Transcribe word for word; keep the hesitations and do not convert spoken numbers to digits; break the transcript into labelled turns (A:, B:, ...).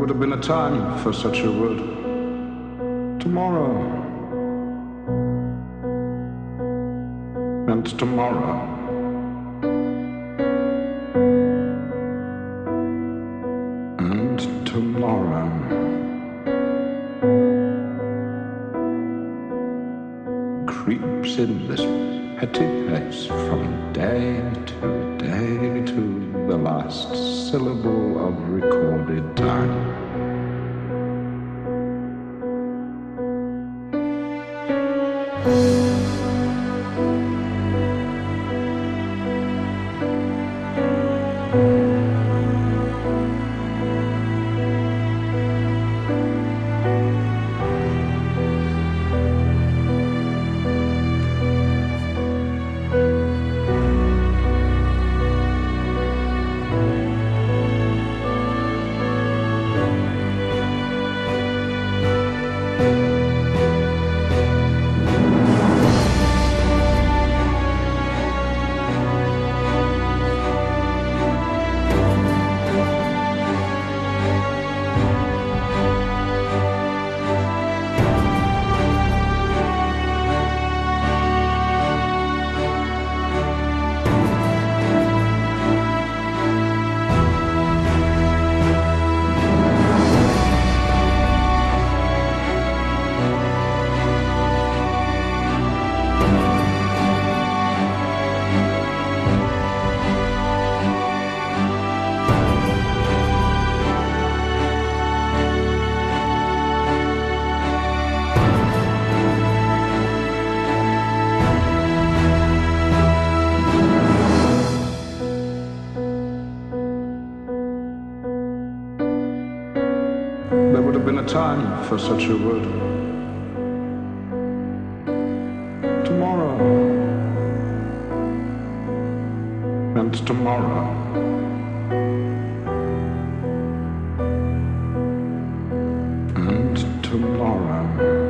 A: would have been a time for such a word. Tomorrow. And tomorrow. And tomorrow. Creeps in this petty pace from day to day to the last syllable of recorded time. There would have been a time for such a word. Tomorrow. And tomorrow. And tomorrow.